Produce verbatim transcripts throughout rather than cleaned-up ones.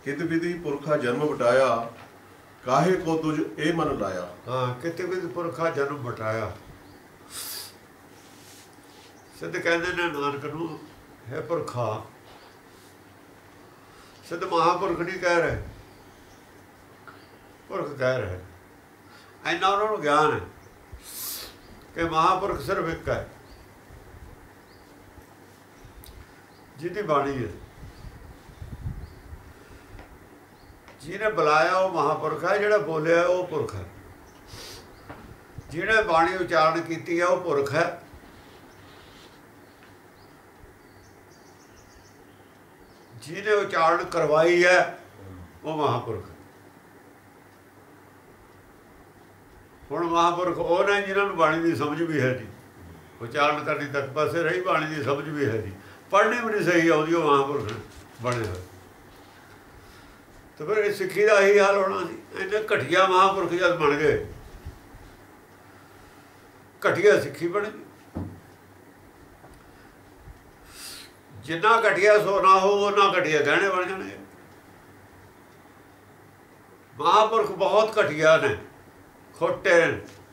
कित विधि पुरखा जन्म बटाया, काहे को तुझ ए मन लाया। हाँ, कित विधि पुरखा जन्म बटाया। सिद्ध कहते ने नानक नूं, है पुरखा। सिद्ध महापुरख नहीं कह रहे, पुरख कह रहे। इन्ना उन्होंने ज्ञान है कि महापुरख सिर्फ एक है, जिहदी बाणी है, जिन्हें बुलाया वो महापुरख है, जिहड़ा बोलिया वो पुरख है, जिन्हें बाणी उच्चारण की है वो पुरख है, जिन्हें उच्चारण करवाई है वो महापुरख है। हुण महापुरख वो ने जिन्होंने बाणी की समझ भी है नहीं, उच्चारण करनी तक पासे रही, बाणी की समझ भी है नहीं, पढ़नी भी नहीं सही आती, वो महापुरख ने बने हुए। तो फिर सिक्खी का ही हाल होना सी। इन्ने घटिया महापुरख जब बन गए, घटिया सिक्खी बन गई। जिन्ना घटिया सोना हो उन्ना घटिया गहने बन जाने। महापुरख बहुत घटिया ने, खोटे ने,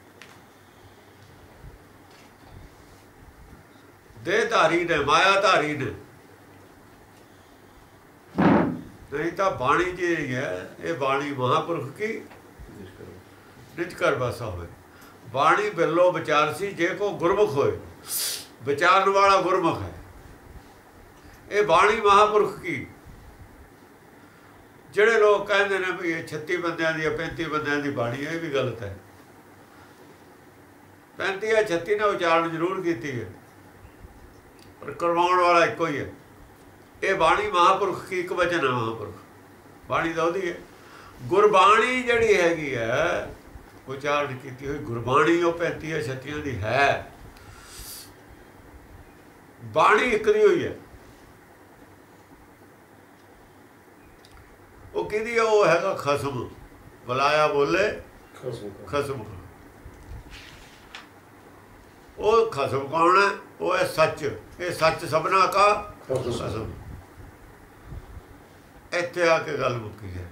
देहधारी ने, मायाधारी ने। नहीं तो बाणी जी है, ये बाणी महापुरख की निज कर बसा होए। बाणी बिलो विचारसी जे को गुरमुख होए, विचारन वाला गुरमुख है। ये बाणी महापुरख की। ਜਿਹੜੇ लोग कहते हैं भी छत्ती बंदियां दी पैंती बंदियां दी बाणी है, ये भी गलत है। पैंती या छत्ती ने उच्चारण जरूर की है, पर करवाउण वाला एको ही है। ये बाणी महापुरख की, एक वचन है महापुरख। बाणी तो वही है। गुरबाणी जिहड़ी हैगी है उच्चारण की हुई गुरबाणी, वो पैंती या छत्तियां दी है। बाणी एक दी हुई है। वो किहदी है? वो हैगा खसम। बुलाया बोले खसम। वो खसम कौन है? वो है सच। ये सच सबना का खसम। इत्थे आके गल मुक्की है।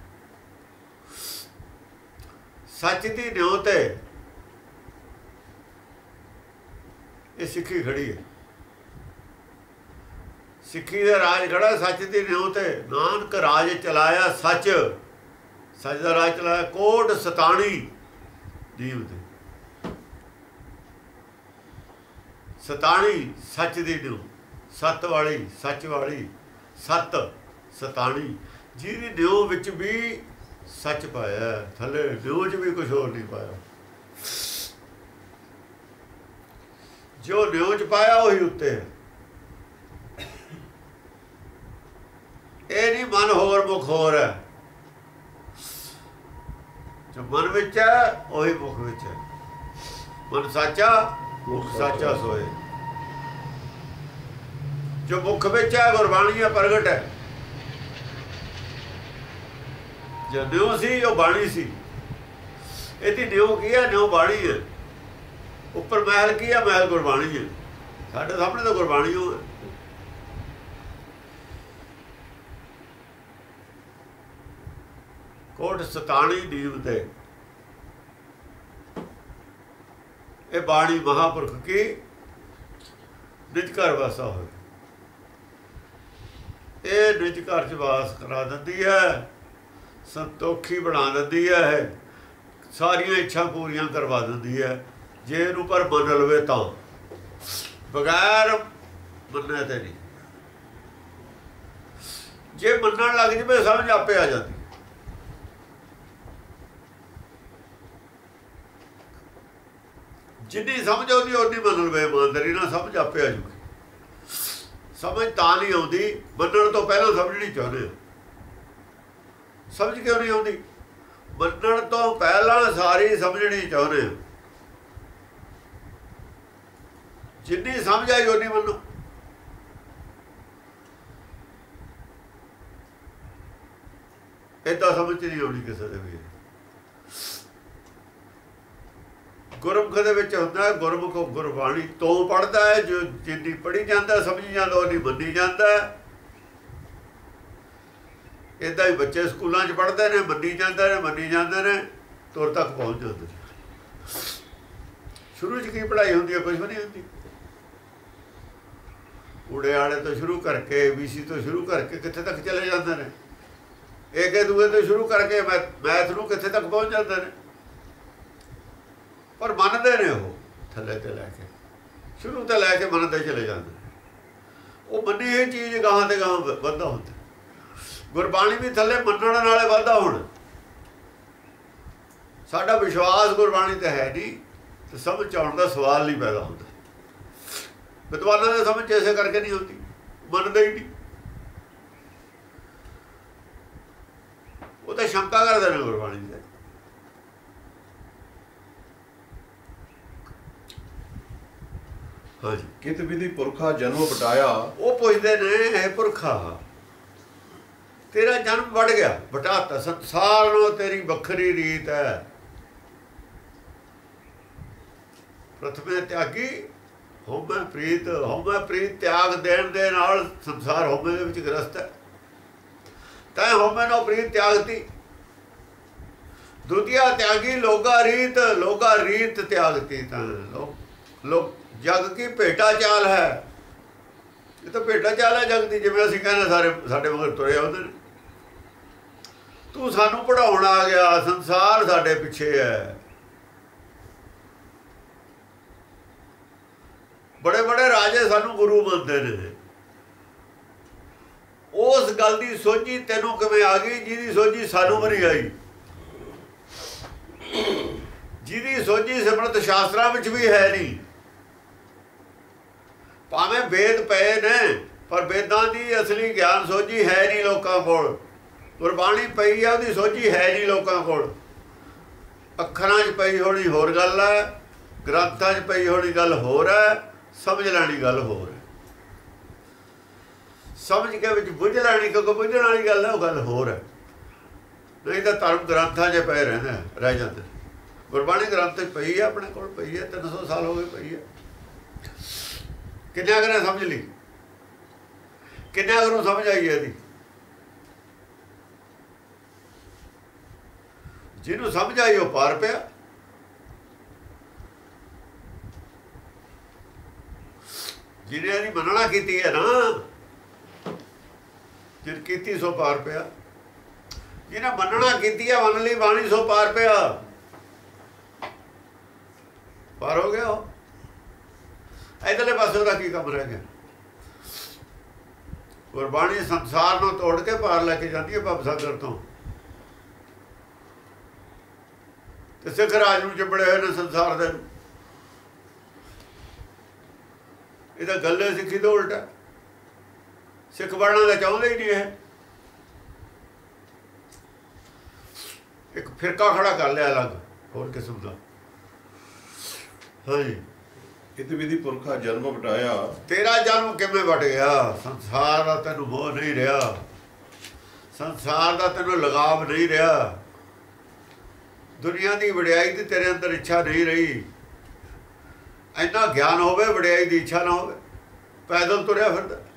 सच की न्यों ते ये सिक्खी खड़ी है। सिक्खी का राज खड़ा सच की न्यों ते। नानक राज चलाया सच, सच का राज चलाया कोट सताणी नीम ते। सताणी सच की न्यों, सत वाली, सच वाली, सत सताणी, जिहदी न्यों विच भी सच पाया, थले न्यों च भी कुछ होर नहीं पाया। जो न्यों च पाया वही उत्ते है। ये नहीं मन होर मुख होर है। जो मन विच है वही मुख विच है। मन साचा मुख साचा सोए। जो मुख विच है गुरबाणी है, प्रगट है। जो न्यों सी वो बाणी सी। इहदी न्यों की है? न्यों बाणी है। उपर महल की है? महल गुरबाणी है। साढ़े सामने तो गुरबाणी हो है। कोट सताणी नीम ते। ये बाणी महापुरख की निज घर वासा हो। ये निज घर च वास करा देती है, संतोखी बना देती है, सारिया इच्छा पूरियां करवा देती है जे इनू पर मन लवे तो। बगैर मन्ने ते नहीं। जे मनन लग जाए समझ आपे आ जाती। जिन्नी समझ आती उन्नी मन लवे ईमानदारी ना समझ आपे आ जूगी। समझ तां नहीं आती, मनण तो पहला समझनी चाहते। समझ क्यों नहीं आती? मनण तो पहला सारी समझनी चाहते। जिन्नी समझ आई उन्नी मनो। इदा समझ नहीं आनी किसी के भी। गुरमुख दे विच हुंदा है, गुरमुख गुरबाणी तो पढ़ता है। जो जिन्नी पढ़ी जाता समझी जाता उन्नी मनी जाता है। इदा ही बच्चे स्कूलों च पढ़ते हैं, मनी जाते हैं मनी जाते हैं तुर तक पहुँच जाते हैं। शुरू च की पढ़ाई होती है? कुछ भी नहीं होती। उड़े आड़े तो शुरू करके बी सी तो शुरू करके कितने तक चले जाते हैं, एक दूए तो शुरू करके मैथ मैथ नूं कितने तक पहुँच जाते हैं। पर मनते ने वो थले ते लैके शुरू तो लैके मनते चले जाते हैं। वो मनी ये चीज़ गाहां ते गाहां वधदा हुंदा। गुरबाणी भी थले मनण नाले वधदा हुण। साडा विश्वास गुरबाणी ते है नहीं तो समझ आउण दा सवाल नहीं पैदा होता। विद्वानां दे समझ ऐसे करके नहीं होती, मनदे ही नहीं। वो तो शंका करते हैं गुरबाणी से। हाँ जी, कित विधि पुरखा जन्म बटाया। वो पूछते ने, है पुरखा तेरा जन्म बढ़ गया, बटाता संसार नो तेरी बखरी रीत है। प्रथमे त्यागी होमे प्रीत, होमे प्रीत त्याग देण दे नाल संसार होमे दे विच ग्रस्त है। तैं होमे नो प्रीत त्यागती। दूतिया त्यागी लोगा रीत, लोगा रीत त्यागती। तैं लोग लोग जग की भेटा चाल है। ये तो भेटा चाल है जग की, जिवें असीं कहने सारे साडे मगर तुरे आउंदे ने। तू सानू पढ़ाउण आ गया, संसार साडे पिछे है। बड़े बड़े राजे सानू गुरु मनते ने। उस गल की सोझी तेनों किवें आ गई जिहदी सोझी सानू भी नहीं आई, जिहदी सोझी सिमरत शास्त्रां विच भी है नहीं। भावें वेद पए ने पर वेदां दी असली ज्ञान सोझी है नहीं लोकां कोल। गुरबाणी पई है, उहदी सोझी है नहीं लोकां कोल। अखरां 'च पई होनी होर गल है, ग्रंथां 'च पई होनी गल होर है, समझ लैनी गल होर है। समझ के विच बुझ लैनी, क्योंकि बुझण वाली गल है, वो गल होर है। नहीं तो धर्म ग्रंथां 'च पए रहंदे रह जाते। गुरबाणी ग्रंथ 'च पई है, अपने कोल पई है, तीन सौ साल हो गए पई है। किन्ने अगर समझ ली, किन्ने अगर समझ आई है दी। जिन्हों समझ आई वो पार पिया। जिन्हें नहीं मनना की है ना, जिन की सो पार पिया। जिन्हें मनना की है, मन ली बाणी सो पार पिया। पार हो गया। इधरले पासे का की कम रह गया। गुरबाणी संसार को तोड़ के पार लैके जाती है भव सागर तो। सिख राज में चिबड़े हुए ने संसार दे। ये तो गल है सिखी तो उल्टा। सिख बनना तो चाहते ही नहीं है। एक फिरका खड़ा कर लिया अलग होर किस्म का। हाँ जी, कित विधि पुरखा जन्म बटाया। तेरा जन्म किमें बट गया? संसार का तेन मोह नहीं रहा, संसार का तेन लगाव नहीं रहा, दुनिया की वडियाई की तेरे अंदर इच्छा नहीं रही। इन्ना ज्ञान होवे, वडियाई की इच्छा ना होवे, पैदल तुरया फिरदा।